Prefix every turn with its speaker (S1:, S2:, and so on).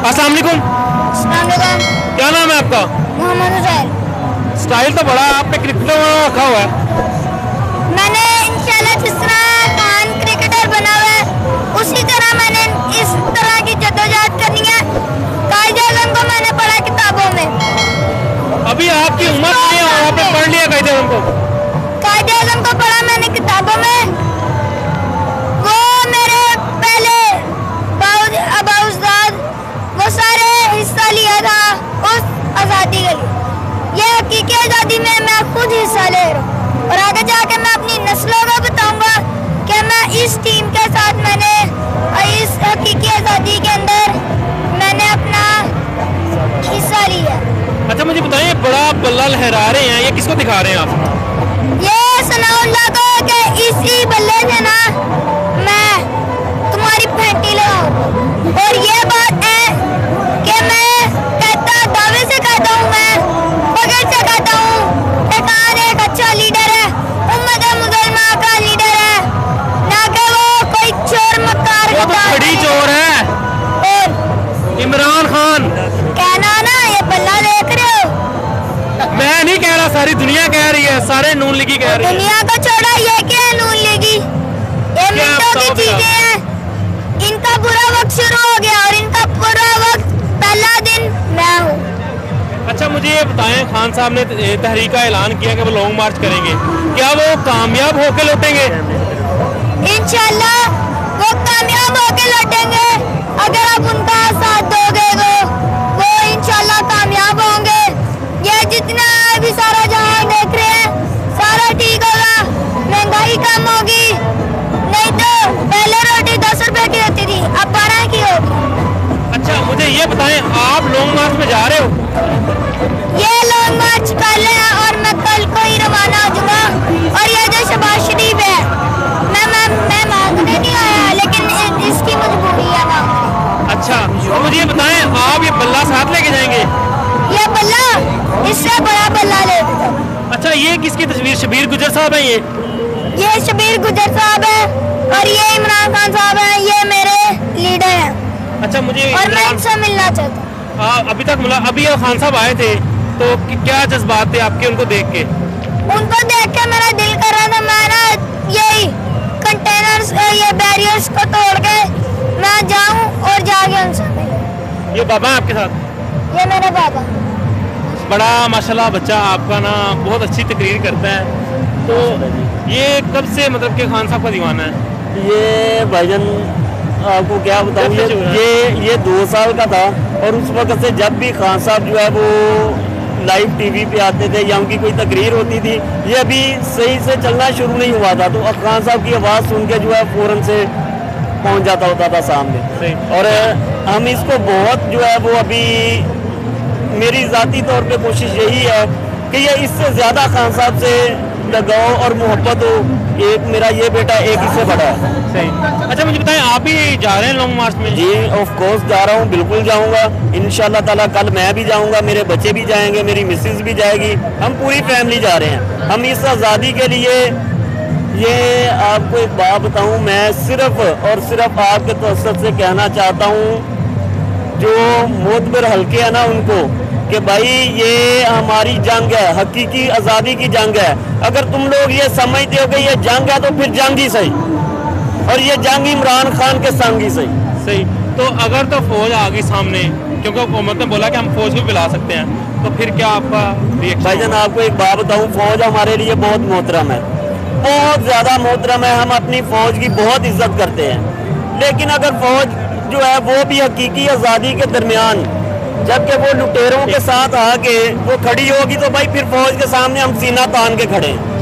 S1: अस्सलाम वालेकुम। क्या नाम है आपका?
S2: मोहम्मद हुसैन।
S1: स्टाइल तो बड़ा आपने क्रिकेटर रखा हुआ है।
S2: मैंने इंशाल्लाह जिस तरह खान क्रिकेटर बना हुआ है उसी तरह मैंने इस तरह की जद्दोजहद करनी है। कायदे-ए-आज़म को मैंने पढ़ा किताबों में।
S1: अभी आपकी उम्र नहीं है और आपने पढ़ लिया कायदे-ए-आज़म को?
S2: कायदे-ए-आज़म को पढ़ा मैंने किताबों में। वो मेरे पहले अबाउज़ाद वो सारे हिस्सा लिया था उस आज़ादी के लिए। ये हकीकी आज़ादी में मैं खुद हिस्सा ले रहा हूँ और आगे जाके मैं अपनी नस्लों को बताऊंगा कि मैं इस टीम के साथ मैंने इस हकीकी आज़ादी के अंदर मैंने अपना हिस्सा लिया।
S1: अच्छा मुझे बताइए, बड़ा बल्ला लहरा रहे हैं, ये किसको दिखा रहे हैं आप?
S2: ये सनाउल्लाह को कि इसी बल्ले से ना मैं तुम्हारी फैंटी लगाऊं। और ये बात है कि मैं दावे से कहता हूँ, मैं पकड़ से कहता हूँ कि खान एक अच्छा लीडर है, उम्मत मुसलमान का लीडर है, ना कि वो कोई चोर मक्कार
S1: वो तो बड़ी चोर है।
S2: और
S1: इमरान खान
S2: कहना ना ये बल्ला देख रहे हो,
S1: मैं नहीं कह रहा, सारी दुनिया कह रही है, सारे नून लीगी कह रही है।
S2: दुनिया को छोड़ा, ये क्या है नून लीगी? ये मिनटों की चीजें हैं। इनका बुरा वक्त शुरू हो गया और इनका बुरा वक्त पहला दिन मैं हूँ।
S1: अच्छा मुझे ये बताएं, खान साहब ने तहरीक का ऐलान किया कि वो लॉन्ग मार्च करेंगे, क्या वो कामयाब होकर लौटेंगे?
S2: इंशाल्लाह वो कामयाब होकर लौटेंगे अगर आप उनका साथ दोगे तो वो इंशाल्लाह कामयाब होंगे। ये जितना अभी सारा जहां देख रहे हैं सारा ठीक होगा, महंगाई कम होगी। नहीं तो पहले रोटी 10 रुपए की होती थी, अब 12 की होगी।
S1: अच्छा मुझे ये बताएं, आप लॉन्ग मार्च में जा रहे हो?
S2: ये लॉन्ग मार्च कल है और मैं कल को ही रवाना हो जाऊंगा। और ये जो शबाज शरीफ है, मैं मांगने नहीं आया, लेकिन इसकी मजबूरी है ना।
S1: अच्छा तो मुझे ये बताएं, आप ये बल्ला साथ लेके जाएंगे?
S2: ये बल्ला इससे बड़ा बल्ला लेके जाओ।
S1: अच्छा ये किसकी तस्वीर? शबीर गुजर साहब है ये
S2: शबीर गुजर साहब है और ये इमरान खान साहब है, ये मेरे लीडर हैं।
S1: अच्छा मुझे
S2: और मैं इनसे मिलना चाहता हूँ।
S1: अभी तक मिला? अभी ये खान साहब आए थे तो क्या जज्बात थे आपके उनको देख के?
S2: उनको देख के मेरा दिल कर रहा था मैं ना यही कंटेनर्स ये बैरियर्स को तोड़ के मैं जाऊं और जाके उनसे मिलूं।
S1: ये बाबा है आपके साथ?
S2: ये मेरे बाबा।
S1: बड़ा माशाल्लाह बच्चा आपका ना बहुत अच्छी तकरीर करता है। तो ये कब से मतलब कि खान साहब का दीवाना है?
S3: ये भाईजान आपको क्या बताऊँ, ये 2 साल का था और उस वक्त से जब भी खान साहब जो है वो लाइव टीवी पे आते थे या उनकी कोई तकरीर होती थी, ये अभी सही से चलना शुरू नहीं हुआ था, तो अब खान साहब की आवाज़ सुन के जो है फ़ौरन से पहुंच जाता होता था सामने। और हम इसको बहुत जो है वो अभी मेरी ज़ाती तौर पे कोशिश यही है कि ये इससे ज़्यादा खान साहब से लगाव और मोहब्बत हो। एक मेरा ये बेटा एक इससे बड़ा है।
S1: सही। अच्छा मुझे बताएं, आप ही जा रहे हैं लॉन्ग मार्च में?
S3: जी ऑफ कोर्स जा रहा हूँ, बिल्कुल जाऊँगा इंशाल्लाह ताला। कल मैं भी जाऊँगा, मेरे बच्चे भी जाएंगे, मेरी मिसेज भी जाएगी, हम पूरी फैमिली जा रहे हैं। हम इस आज़ादी के लिए, ये आपको एक बात बताऊँ, मैं सिर्फ और सिर्फ आपके तवज्जुह से कहना चाहता हूँ जो मोतबर हल्के हैं ना उनको, कि भाई ये हमारी जंग है, हकीकी आज़ादी की जंग है। अगर तुम लोग ये समझते हो कि ये जंग है तो फिर जंग ही सही, और ये जंग इमरान खान के संग ही सही।
S1: सही। तो अगर तो फौज आ गई सामने, क्योंकि हुकूमत ने बोला कि हम फौज को बुला सकते हैं, तो फिर क्या आपका रिएक्शन?
S3: भाईजान आपको एक बात बताऊँ, फौज हमारे लिए बहुत मोहतरम है, बहुत ज़्यादा मोहतरम है। हम अपनी फौज की बहुत इज्जत करते हैं, लेकिन अगर फौज जो है वो भी हकीकी आज़ादी के दरमियान जबकि वो लुटेरों के साथ आके वो खड़ी होगी तो भाई फिर फौज के सामने हम सीना तान के खड़े हैं।